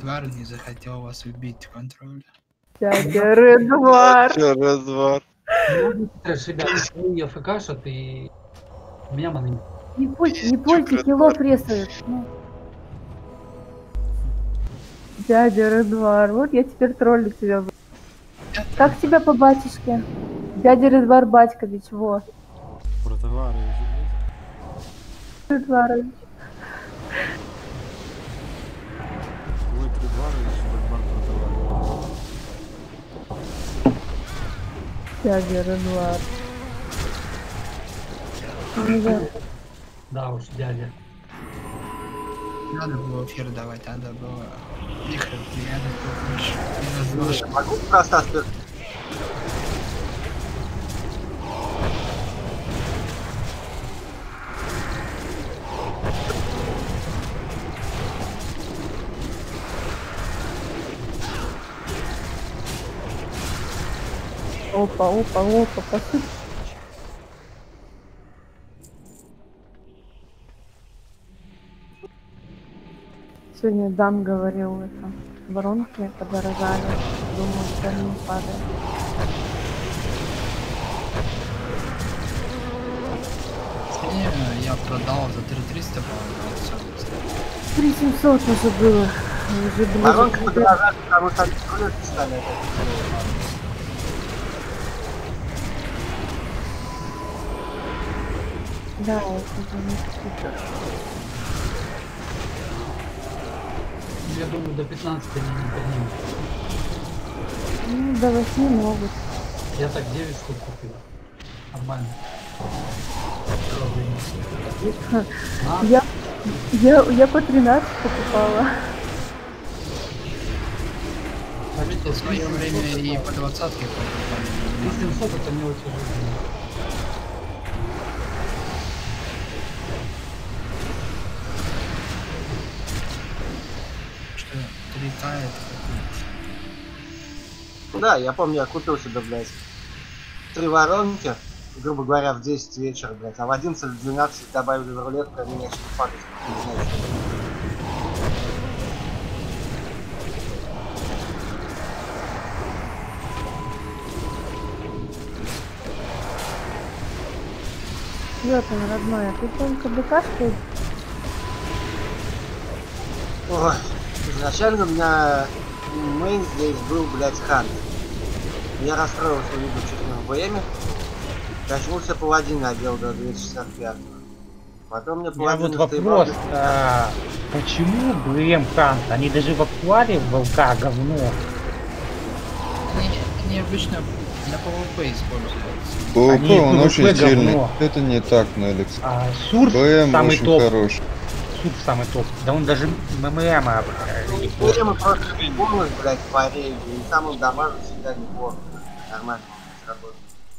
Редвар не захотел вас убить в контроле. Дядя Редвар. Редвар. Ребята, я ФКшат и меня маны. Не пойте, килов рисует. Ну. Дядя Редвар, вот я теперь троллю тебя. Как тебя по батюшке? Дядя Редвар Батькович, вот. Протовары. Редварович. Ой, Редварович, Редвар Протовары. Дядя Редвар. Да уж, дядя. Надо было эфир давать, надо было вихрь приятно больше. Могу просто Опа, посыпь. Сегодня Дан говорил, это воронки подорожали. Думаю, цены не падают. Не, я продал за 3300, по-моему, 3700 уже было. Уже воронка ближе. подорожает, потому что они крылья стали. Да, это уже не супер. Я думаю, до 15 они не поднимут. Ну, до 8 могут. Я так 9 штук купил. Нормально. Я по 13 покупала. в свое время и по 20-ке покупали. 700 это не очень жизненно. Что 3К это Да, я помню, я купил себе, блядь, 3 воронки, грубо говоря, в 10 вечера, блядь, а в 11 или 12 добавили в рулетку, они начали падать. Не знаю, что. Ёпта, родная, ты только БКшку. Ой, изначально у меня мейн здесь был, блядь, хан. Я расстроился, увидел честно в БМе. Качнулся паладин, одел до 265. Потом мне Я паладин вот вопрос, почему БМ Хант? Они даже в актуале в ВЛК говно. они обычно для PvP используются. ПВП, он PvP очень сильный. говно. Это не так, Алекс. Сурф БМ самый очень топ. хороший. Сурф самый топ. Да он даже ММА не БМ просто бонус, блядь, по рейду. И самым дамажу всегда не бонус. Нормально сработает.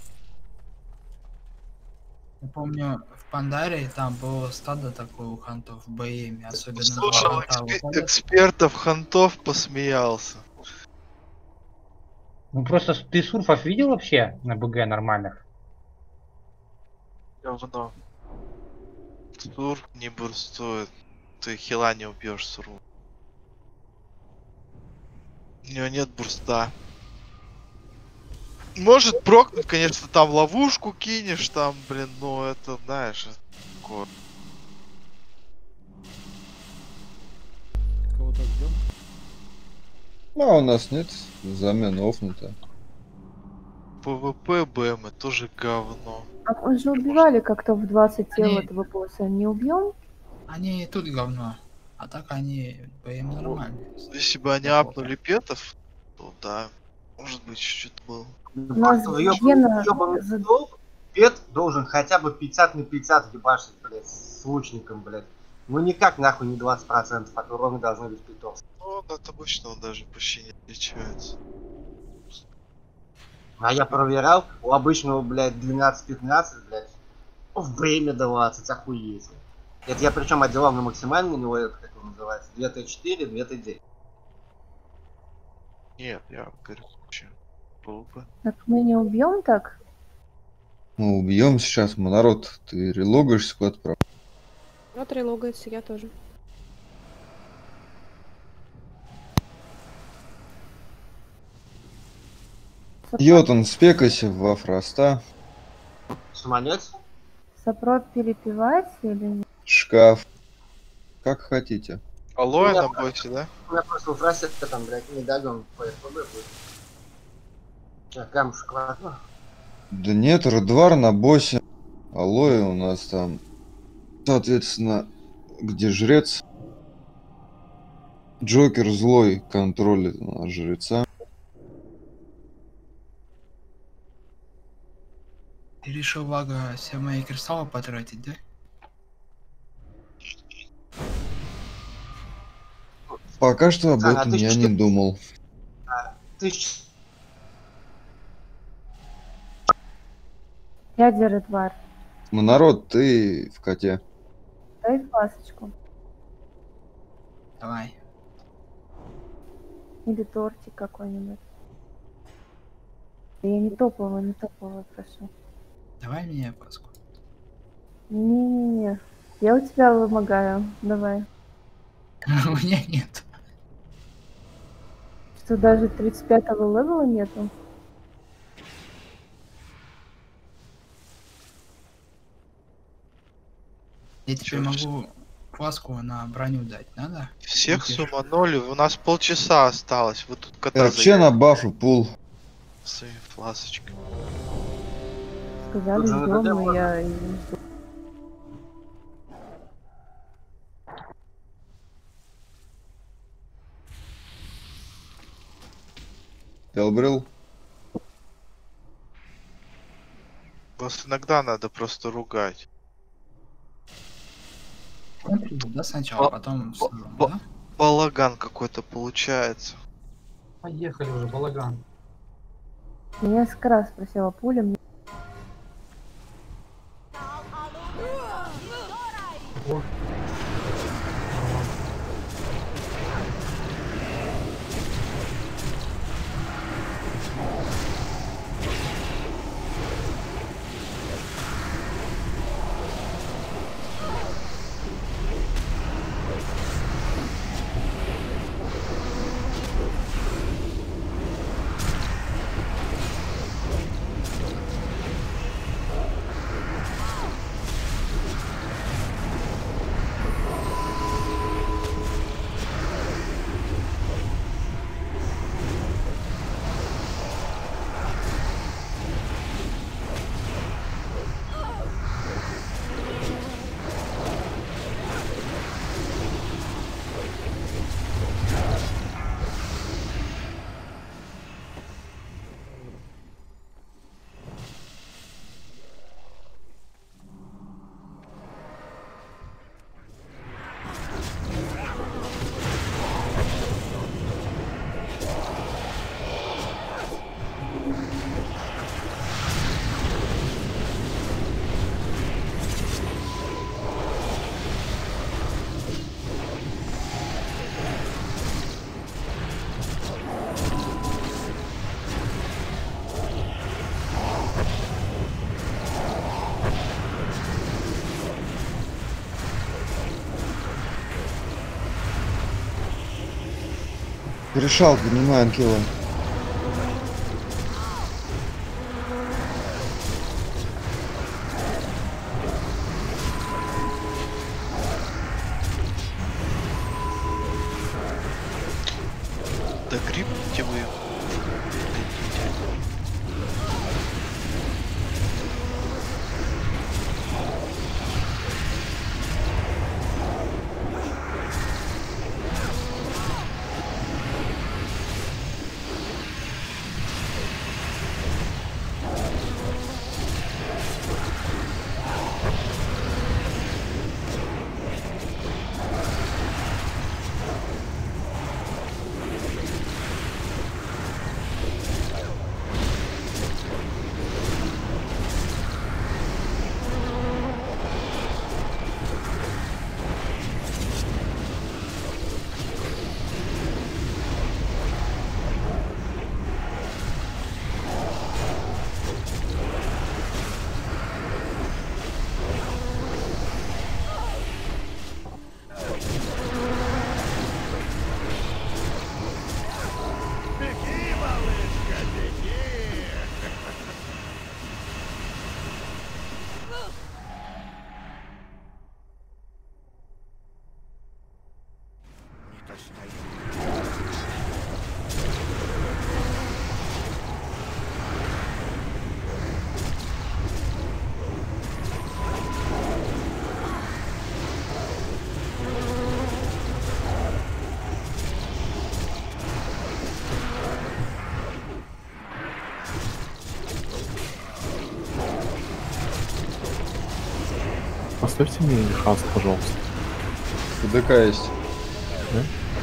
Я помню, в Пандаре там было стадо такое у хантов в БМе, особенно Слушал два ханта выходят. экспертов хантов, посмеялся. Ну просто ты сурфов видел вообще на БГ нормальных? Говно. Сур не бурстует. Ты хила не убьешь суру. У него нет бурста. Может прокнуть, конечно, там ловушку кинешь, там, блин, ну это, знаешь, такое. Кого-то ждем? А у нас нет замена офнута. ПВП БМ тоже говно. А мы же убивали как-то в 20 тел Они- этого босса. Не убьем? Они тут говно, а так они БМ нормальные. Если бы они апнули петов, то да, может быть, чуть-чуть было. У нас Просто Гена ёбаный за- стол, пет должен хотя бы 50 на 50 ебашить, блядь, с лучником, блядь. Ну никак нахуй не 20% от урона должны быть питов. Ну, от обычного даже почти не отличается. А я проверял, у обычного, блядь, 12-15, блядь, в время 20, охуеть. Это я причем отделал на максимальный, у него это, как он называется, 2Т4, 2Т9. Нет, я говорю, вообще, ПВП. Так мы не убьем так? Мы убьем сейчас, народ. Ты релогаешься куда-то, правда? Вот релогается, я тоже. Йотун, спекайся во фроста. Самолет? Сопрот перепевать или нет? Шкаф. Как хотите. Алоэ на боссе, да? У меня просто фрастика там, блядь, медальон по ФБ будет. Сейчас камушек возьму. Да нет, Редвар на боссе. Алоэ у нас там, соответственно, где жрец. Джокер злой контролит у нас жреца. Ты решил, Вага, все мои кристаллы потратить, да? Пока что об Ага, этом ты я что- не думал. Тысяч. Дядя Редвар, Ну, народ, ты в коте. дай пасочку. Давай. Или тортик какой-нибудь. Да я не топовый, прошу. Давай мне паску. Не-не-не. Я у тебя вымогаю. Давай. У меня нет. Что, даже 35-го левела нету? Я теперь Чё, могу паску на броню дать, надо? Всех Окей. суманули, у нас полчаса осталось. Вы тут кота Че на бафы пул? своими фласочками. Сказали, Тут же надо ждем, делать. и я и жду. Элбрил? Вас иногда надо просто ругать. Да, сначала, Ба- потом ба- сразу, ба- да? Балаган какой-то получается. Поехали уже, балаган. Меня несколько раз спросила пуля, мне О. Решал, поднимаем кило. Да грибните вы. поставьте мне хаст, пожалуйста. ПДК есть. Да?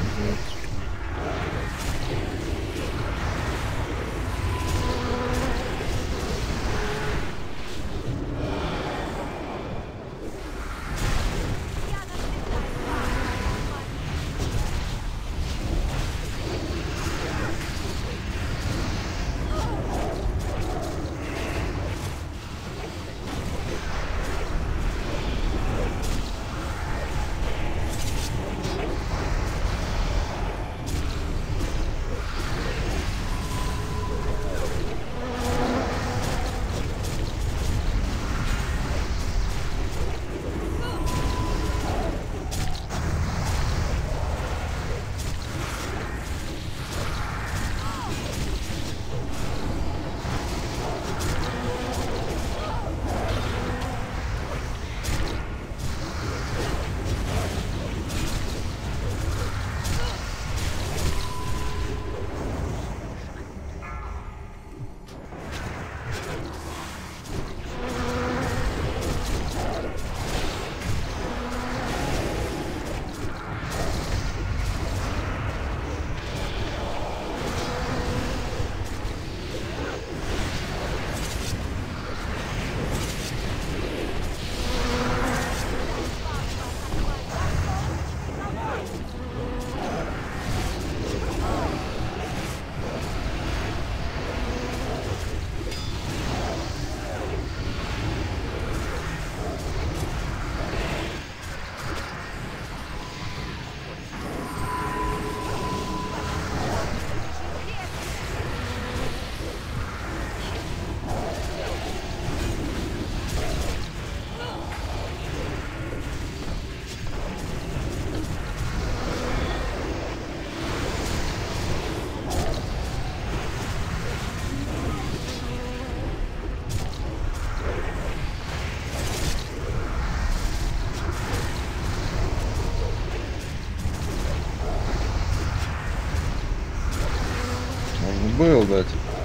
Можно было дать.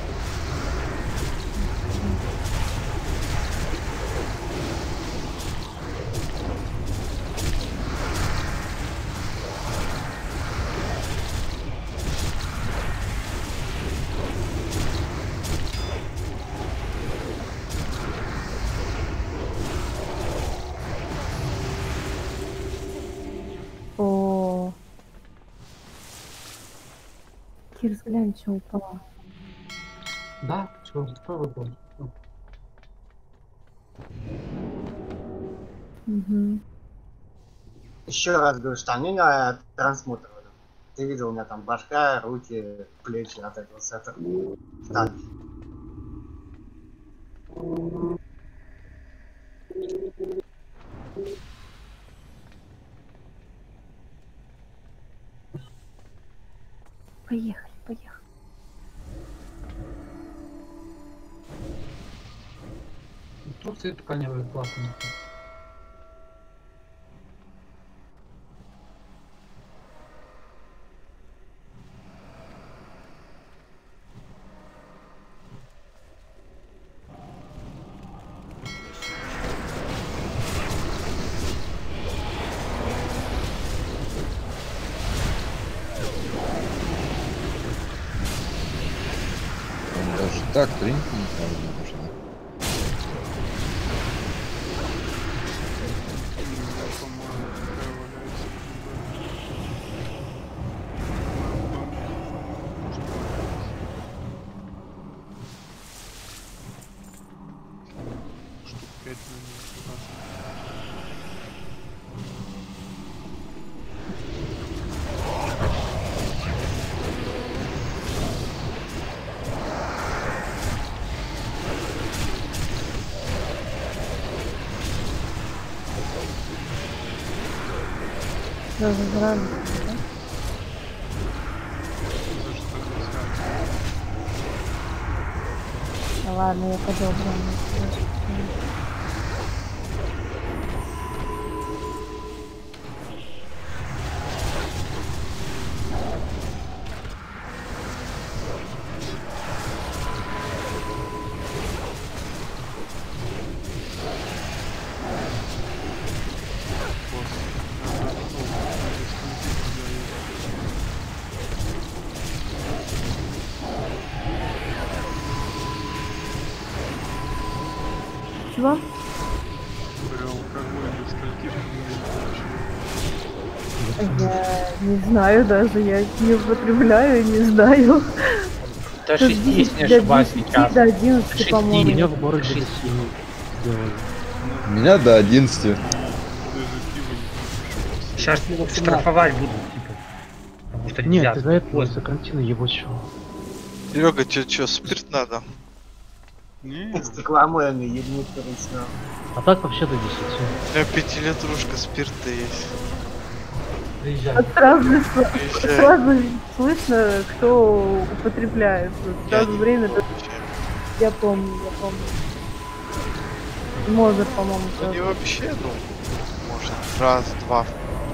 О. Кир, взглянь, что упало. Да, что, правый был. Угу. Еще раз говорю, штаны на трансмутер. Ты видел, у меня там башка, руки, плечи от этого сета. Штаны. Поехали, поехали. В Турции тканевые классные. Там даже так тринки не нужно. Штук 5 минут. Даже рано. Ну ладно, я по-доброму. Чего? Я не знаю даже, я не употребляю, не знаю. До Тут 6, если не до ошибаюсь, 10, сейчас. до 11, Шести. по-моему. Меня в городе сделали. У меня до 11. Сейчас штрафовать будут, типа. Потому что Нет, нельзя. из-за этого из-за карантина его чего? Серега, тебе что, спирт надо? Стекломойный ебнуть корыстно. А так вообще до 10. У меня 5-литрушка спирта есть. Приезжай. Вот сразу, Приезжай. сразу слышно, кто употребляет. Вот Я сразу не время, помню. я помню, я помню. Мозер, по-моему, Ну не тоже. вообще, ну, может, раз-два.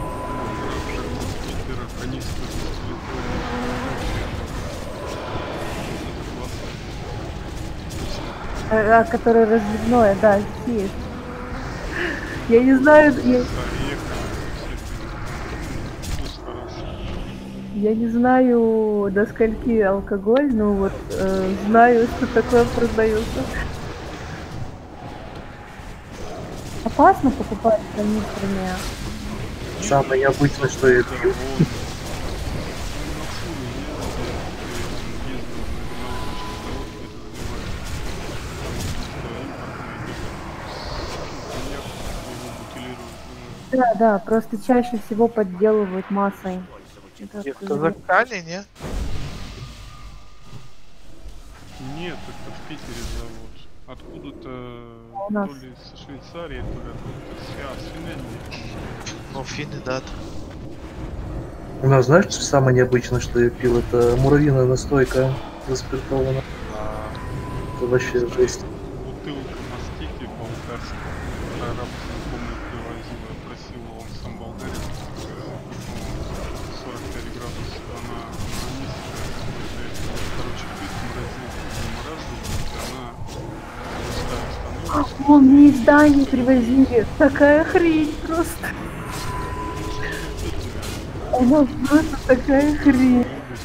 Которое разливное, да, есть. Я не знаю, я не знаю, до скольки алкоголь, но вот знаю, что такое продается. Опасно покупать канистрами. Самое необычное, что я пью. Да, да, просто чаще всего подделывают массой. Это В скажу. Казахстане, нет? Нет, это в Питере завод. Откуда-то У нас. то ли со Швейцарии, то ли откуда-то с Финляндии. Ну, финны, да. У нас, знаешь, что самое необычное, что я пил? Это муравьиная настойка заспиртована. Это вообще жесть. Бутылка мастики болгарская. Араб знакомый привозил, я просил, он сам болгарин. 45 градусов, она низкая. Короче, пить морозил, замораживал, и она густая становится. О, мне из Дании привозили. Такая хрень просто. Она просто такая хрень.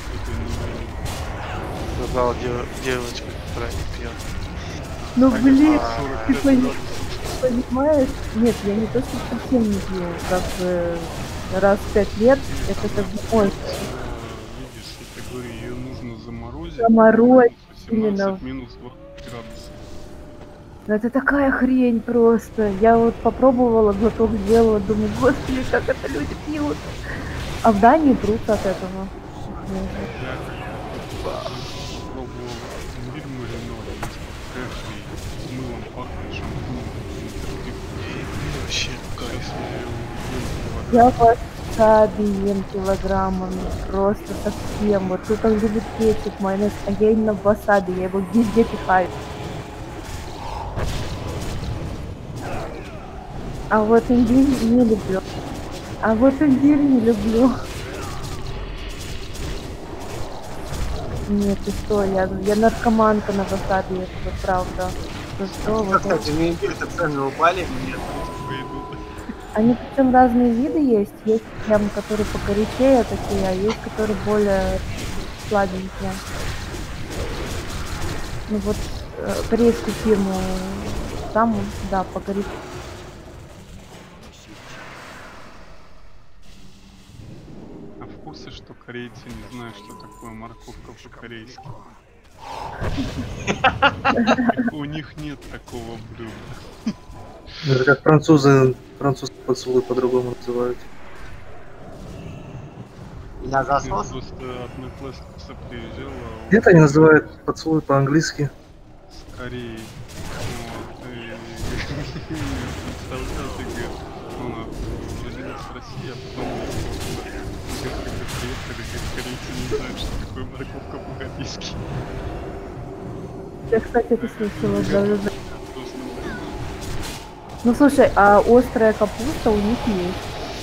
Сказала девочка, которая не пьет. Ну блин, ты 45 понимаешь? градусов. Понимаешь? Нет, я не то, что совсем не пью, как бы раз в 5 лет, это как бы, ой, Видишь, я тебе говорю, ее нужно заморозить. Заморозить, минус 18, именно. минус 20 градусов. ну это такая хрень просто. Я вот попробовала, глоток сделала, думаю, господи, как это люди пьют. А в Дании прут от этого. Я пробовал имбирь маринованный, кэши, с мылом пахнет, шампунем, И вообще, кайф. Я васаби ем килограммами, просто совсем. Вот кто-то любит кетчуп, майонез, а я именно васаби, я его везде пихаю. А вот имбирь не люблю. А вот имбирь не люблю. Нет, ты что, я наркоманка на васаби, это вот правда. Что, вот это. Кстати, на имбирь-то цены упали? Нет. Они причем разные виды есть. Есть прям, которые покоричее такие, а есть, которые более сладенькие. Ну вот корейскую фирму там, да, покоричее. А в курсе, что корейцы не знают, что такое морковка по-корейски? У них нет такого блюда. Это как французы поцелуй по-другому называют. Я Я засос? просто одноклассница приезжала Где-то они называют поцелуй по-английски. с Кореи. Вот, и представляю, ты говоришь, она родилась в России, а потом когда приехали, говорит, корейцы не знают, что такое морковка по-корейски. Я, кстати, это слышала. Да. Просто Ну слушай, а острая капуста у них есть.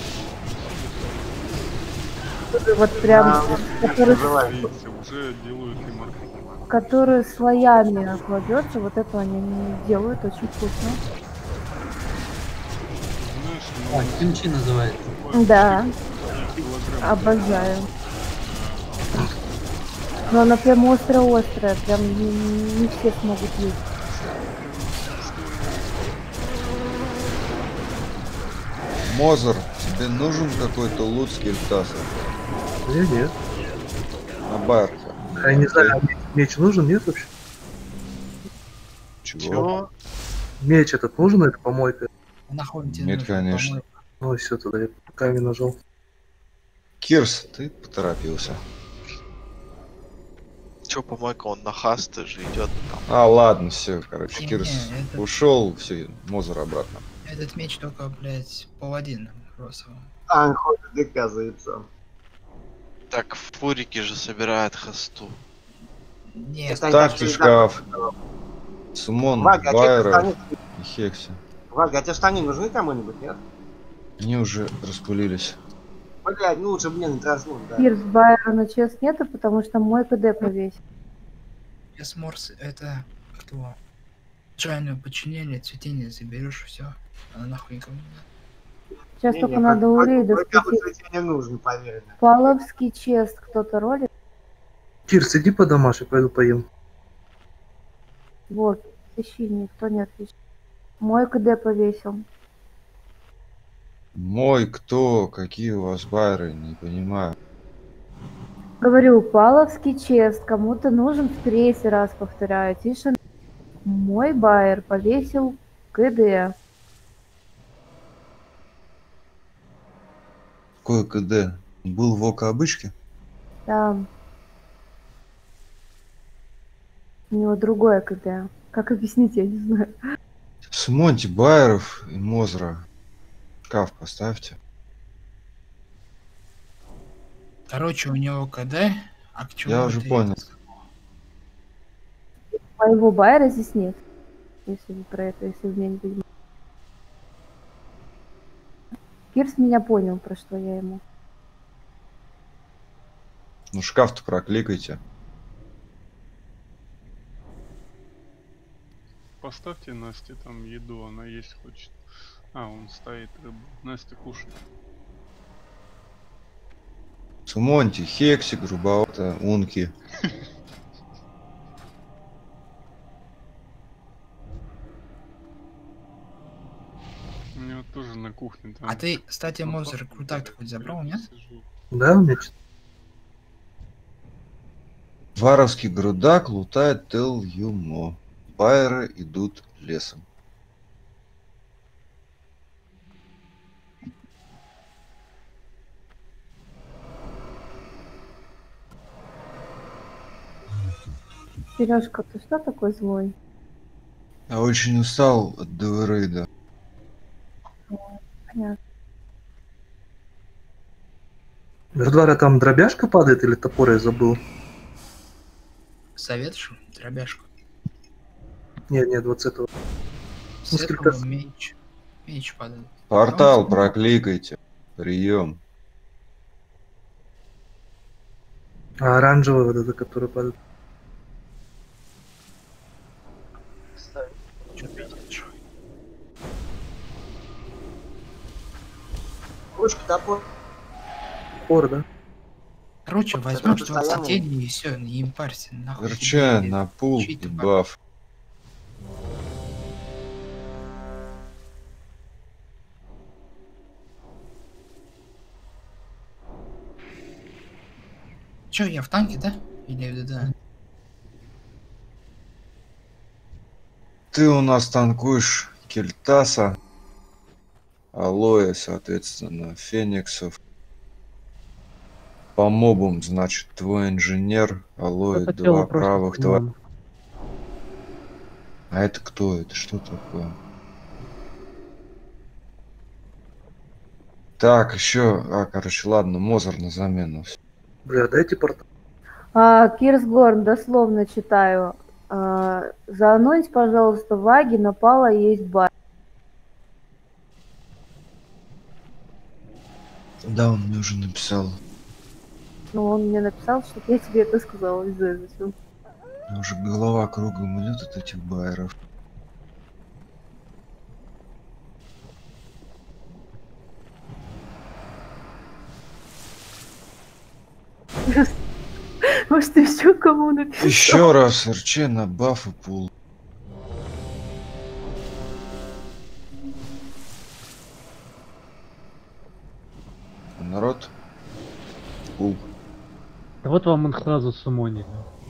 Вот прям, который, корейцы уже делают и морковку. который слоями кладется, вот это они делают очень вкусно. Знаешь, А, кимчи называется. Да, килограмм. обожаю. Но она прям острая-острая, прям не все смогут есть. Мозер, тебе нужен какой-то лут с Кельтаса? Нет. На байерке. Я не знаю, а меч нужен, нет вообще? Чего? Меч этот нужен, это помойка? Нахуй тебе Нет, нужна конечно. помойка? Ну все, тогда я камень нажал. Кирс, ты поторопился. Чё, помойка, он на хасты же идет там. А, ладно, все, короче, Не, Кирс не, это- ушел, все, Мозер обратно. Этот меч только, блядь, паладином розовым. Анход ДК за яйцом. Так, фурики же собирают хасту. Нет, Это они Так, так ты всегда шкаф. делают. Сумон, Вага, а тебе Байера штаны- и Хекси. Вага, а тебе штаны нужны кому-нибудь, нет? Они уже распылились. Блядь, ну лучше, блин, траснуть, да. Кирс Байера на чест нету, потому что мой КД повесил. Эсморс, это кто? Чайное подчинение, цветение заберешь, все. Она нахуй никому не надо. Сейчас Не, только не, надо у как- Рейда как- как спросить. тебе не нужен, поверь мне. Паловский чест кто-то ролит? Кирс, иди по домашней, пойду поем. Вот, ищи, никто не отвечает. Мой КД повесил. Мой кто? Какие у вас байеры? Не понимаю. Говорю, Паловский чест кому-то нужен в третий раз, повторяю. Тише. Мой байер повесил КД. Какой КД? Был в око обычки? Там. У него другое КД. Как объяснить, я не знаю. Смоньте байеров и Мозера. Шкаф поставьте. Короче, у него КД, а к чему Я уже это понял. Моего байера здесь нет. Если вы про это, если вы меня не понимаете. Кирс меня понял, про что я ему. Ну шкаф-то прокликайте. Поставьте Насте там еду, она есть хочет. А, он стоит рыбу. Настя кушает. Сумоньте, Хекси, грубовато, Унки. У него тоже на кухне там. А ты, кстати, Мозер, крутак хоть забрал, нет? Сижу. Да, у меня Варовский грудак лутает тел юмо. Байеры идут лесом. Сережка, ты что такой злой? Я очень устал от Деверейда. Понятно. Вердвара там дробяшка падает или топор я забыл? Советшу, дробяшку. Нет, 20-го. Светлого меч. Меч падает. Портал прокликайте. Прием. А оранжевый вот это, который падает. Чё ты делаешь? Ручка, топор. Топор, да? Короче, возьмешь 20 теней и все, не им парься, нахуй. Верча тебе на пул и чей-то баф. Чё, я в танке, да? Или да? Ты у нас танкуешь Кельтаса, Алоэ, соответственно, Фениксов. По мобам, значит, твой инженер, Алоэ, Это два тело просто правых, два... по-моему. А это кто? Это что такое? Так, еще... А, короче, ладно, Мозер на замену. Бля, дайте портал. Кирсгорн, дословно читаю. Заанонсь, пожалуйста, Ваги, напала есть бар. Да, он мне уже написал. Ну, он мне написал, что я тебе это сказала. Не знаю, зачем. У меня уже голова кругом идет от этих байеров. Может, ты еще кому написал? Еще раз, РЧ на баф и пул. Вот вам Инхразу сумонили.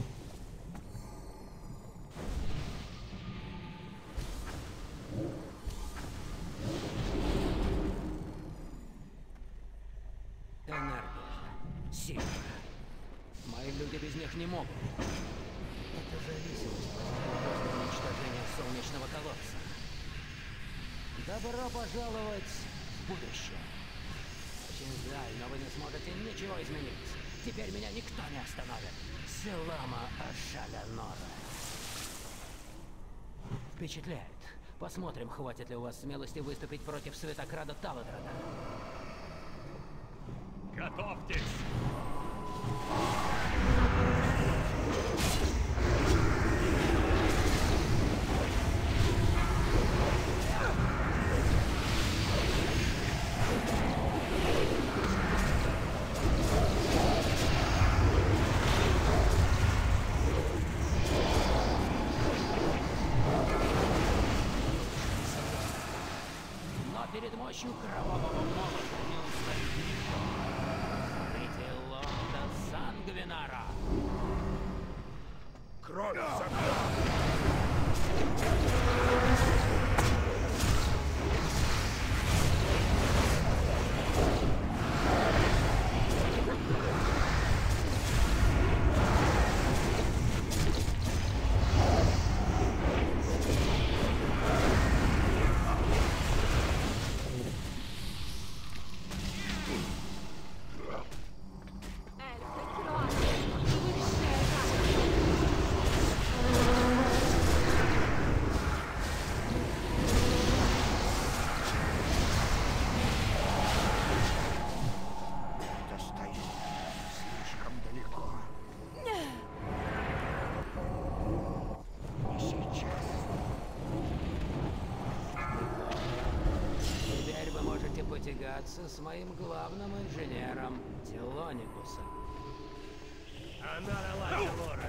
Энергия. Сила. Мои люди без них не могут. Это зависимость от уничтожения солнечного колодца. Добро пожаловать в будущее. Очень жаль, но вы не сможете ничего изменить. Теперь меня никто не остановит. Селама Ашаля Нора. Впечатляет. Посмотрим, хватит ли у вас смелости выступить против Светокрада Таладрада. Готовьтесь! Но перед мощью кровавого молота не устоит никто. Смотрите, Лонда Сангвинара. Кровь за кровь! Достаю слишком далеко. Не сейчас. Теперь вы можете потягаться с моим главным инженером Телоникусом. Она наладила воры.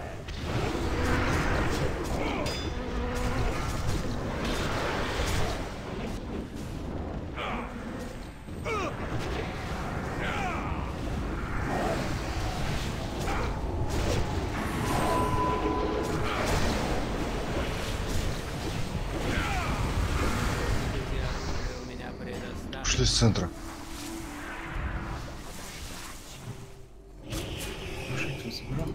У меня предоставлено. Ушли с центра. Машинку забрал.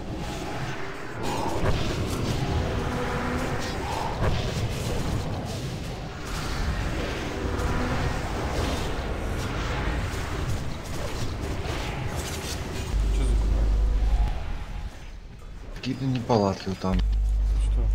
Какие-то неполадки вот там. Что?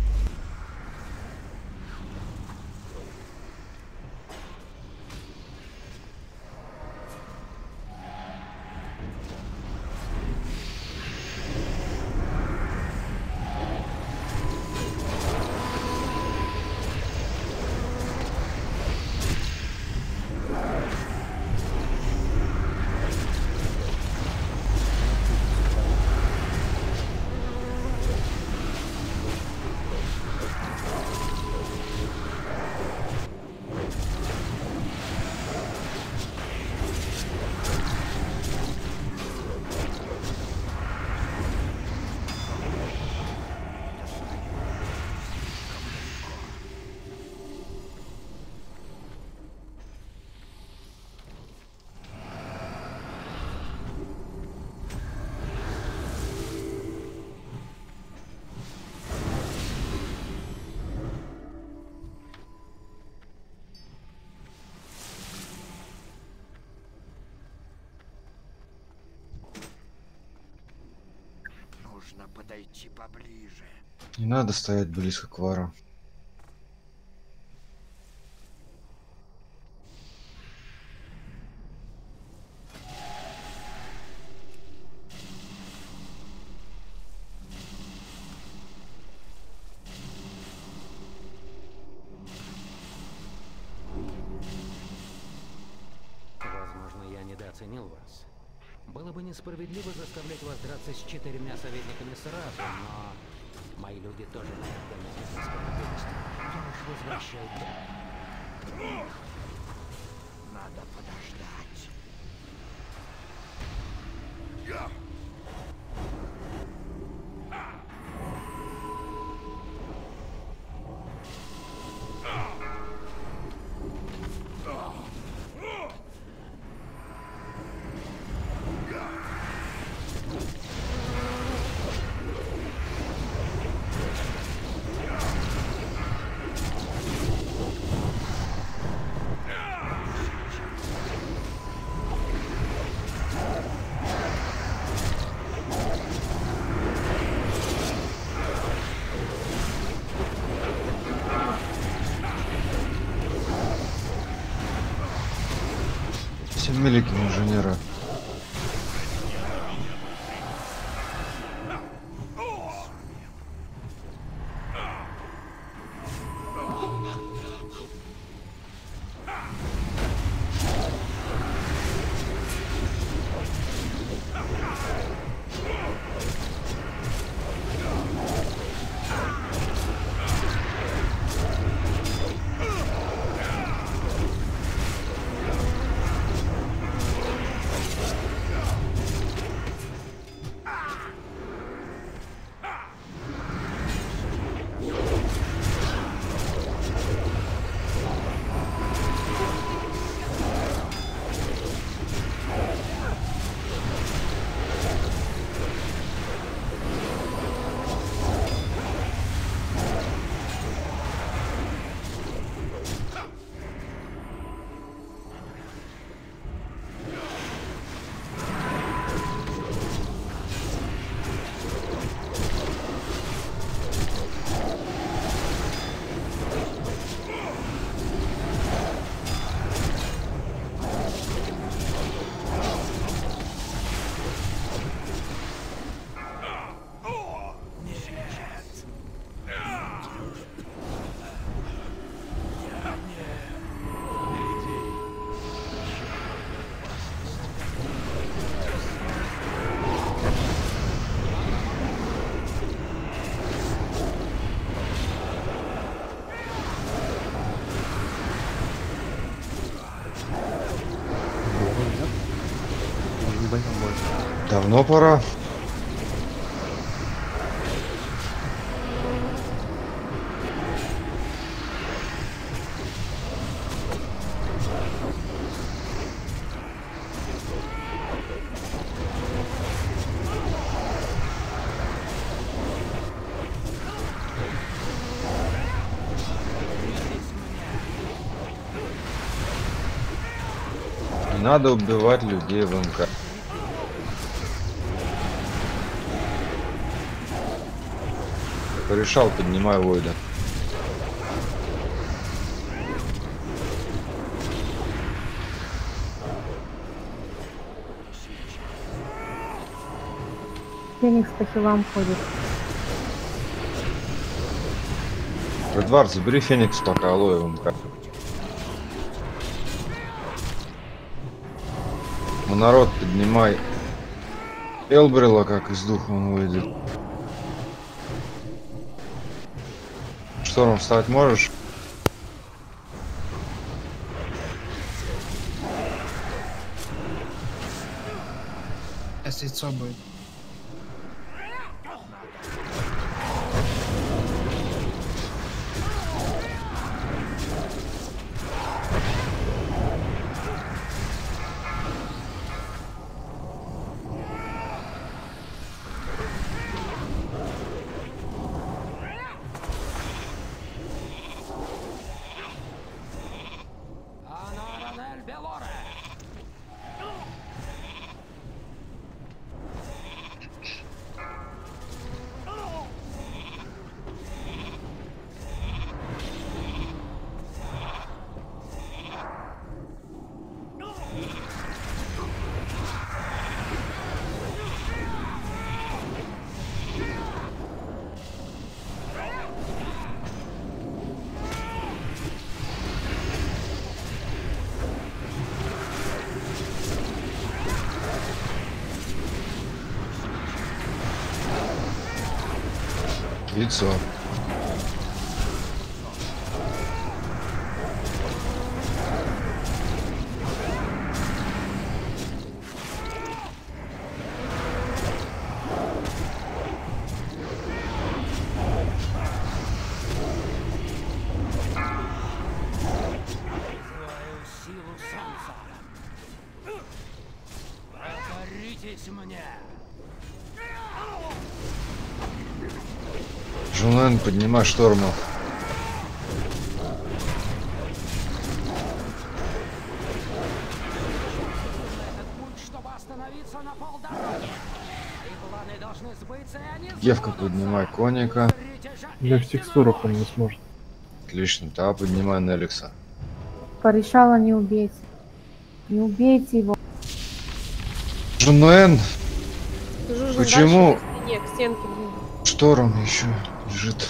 Нужно подойти поближе. Не надо стоять близко к Вару. Возможно, я недооценил вас. Было бы несправедливо заставлять вас драться с 4 советниками сразу, но мои люди тоже иногда не справедливости. Я уж возвращаю долг. Надо подождать. Великий инженера. Давно пора. Не надо убивать людей в МК. Порешал, поднимай Войда. Феникс по хилам ходит. Редвар, забери Феникс пока Алоэ в МК. Народ, поднимай Элбрила, как из духа он выйдет. Шторм встать можешь? Сейчас яйцо будет. Лицо. Жунен, поднимай Шторма. Евка, поднимай Коника. Я в текстурах он не сможет. Отлично, та поднимай Неликса. Порешала, не убейте. Не убейте его. Жунуэн, Жужин почему дальше на стене, к стенке ближе. шторм еще лежит?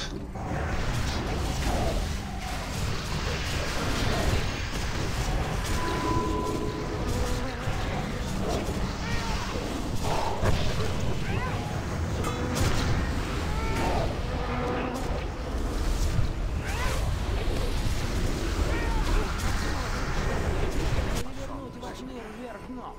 Вернуть ваш мир вверх дном.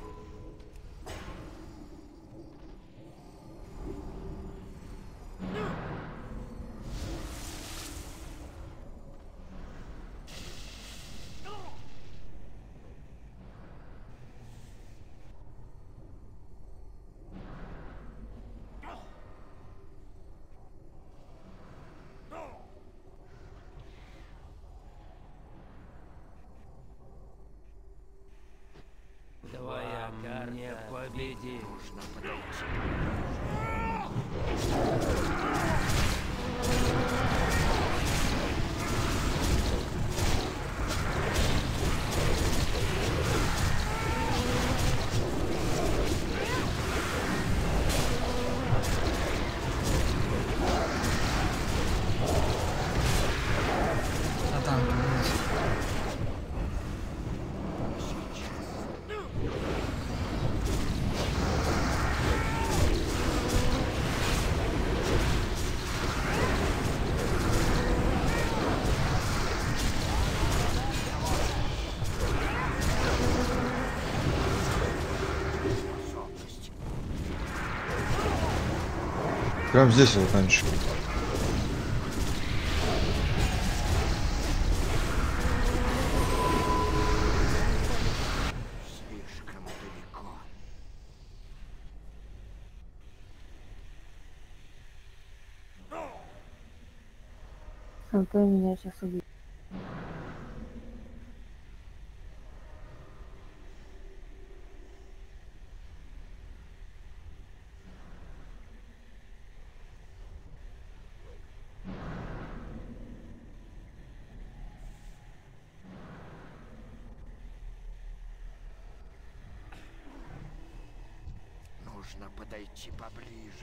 Твоя карта не победит. Нужно подойти. А там, Прям здесь его раньше. Слишком далеко. Антон меня сейчас убьет. Нужно подойти поближе.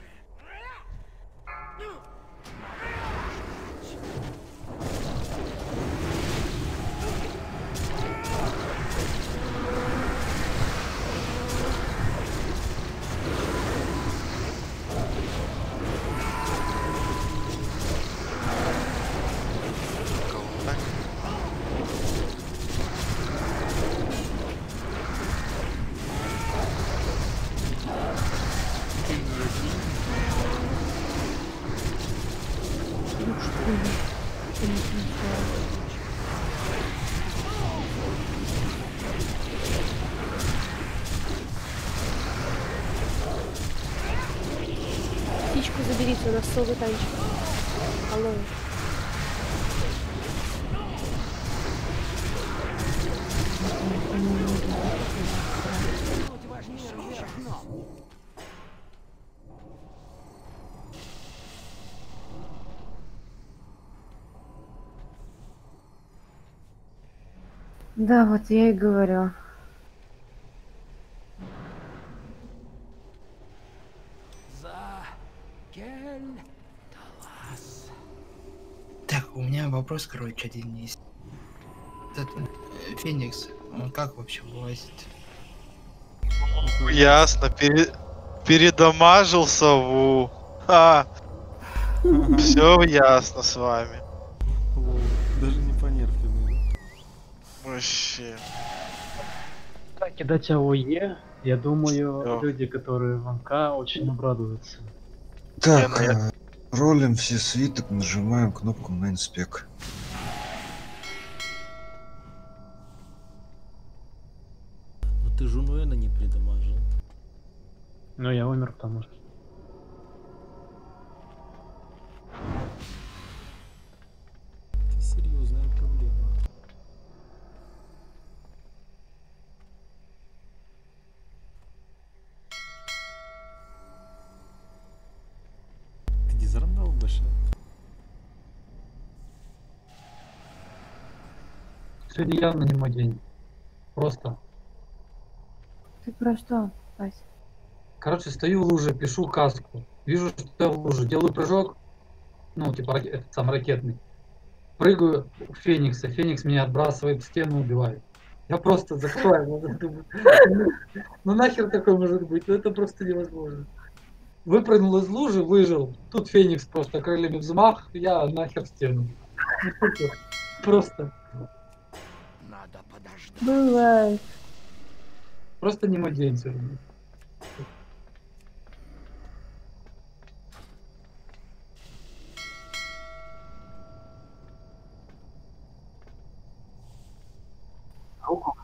Птичку заберите, у нас целый танчик. Алло. Вернуть ваш мир вверх дном. Да, вот я и говорю. За Кель Талас. так, у меня вопрос, короче, один есть. Этот Феникс, он как вообще вылазит? Ясно, передамажил сову. Все ясно с вами. Лол, даже не понерфленный. Вообще. Кидать АОЕ, я думаю, Всё. люди, которые в МК, очень обрадуются. Так, ролим все свиток, нажимаем кнопку на инспек. Но ты Жунуэна не придамажил. Но я умер, потому что... Это серьезная проблема. Ты не зарандал Баша? Сегодня явно не мой день. Просто. Ты про что, Вась? Короче, стою в луже, пишу каску. Вижу, что я в луже. Делаю прыжок. Ну, типа, этот сам ракетный. Прыгаю в Феникса. Феникс меня отбрасывает в стену, убивает. Я просто закрываю глаза, думаю, ну нахер такое может быть? Ну это просто невозможно. Выпрыгнул из лужи, выжил. Тут Феникс просто крыльями взмах, я нахер в стену. Ну, супер. Просто. Надо подождать. Бывает. Просто не младенец. Руку